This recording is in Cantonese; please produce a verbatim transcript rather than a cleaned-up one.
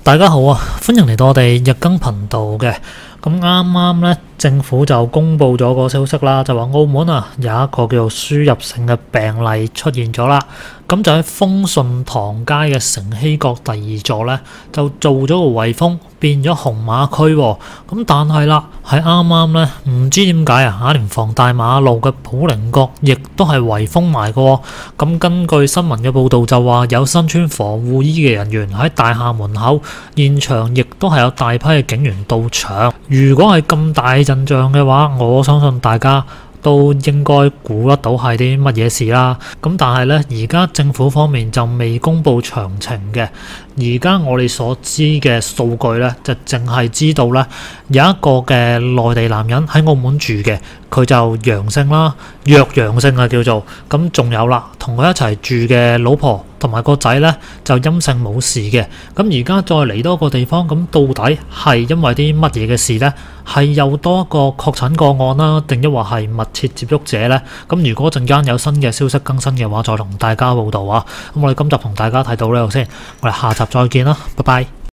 大家好啊，歡迎嚟到我哋日更頻道嘅。咁啱啱咧，政府就公布咗個消息啦，就話澳門啊有一個叫做輸入性嘅病例出現咗啦。咁就喺豐順堂街嘅承禧閣第二座咧，就做咗個圍封，變咗紅碼區喎。咁但係啦，喺啱啱咧，唔知點解啊，連防大馬路嘅普寧閣亦都係圍封埋嘅喎。咁根據新聞嘅報導就話，有身穿防護衣嘅人員喺大廈門口，現場亦都係有大批嘅警員到場。如果係咁大陣仗嘅話，我相信大家都應該估得到係啲乜嘢事啦。咁但係呢，而家政府方面就未公布詳情嘅。而家我哋所知嘅數據呢，就淨係知道呢，有一個嘅內地男人喺澳門住嘅，佢就陽性啦，弱陽性啊叫做。咁仲有啦，同佢一齊住嘅老婆同埋個仔呢，就陰性冇事嘅。咁而家再嚟多個地方，咁到底係因為啲乜嘢嘅事呢？係又多一個確診個案啦，定抑或係密切接觸者呢？咁如果陣間有新嘅消息更新嘅話，再同大家報道啊。咁我哋今集同大家睇到呢度先，我哋下集再見啦，拜拜。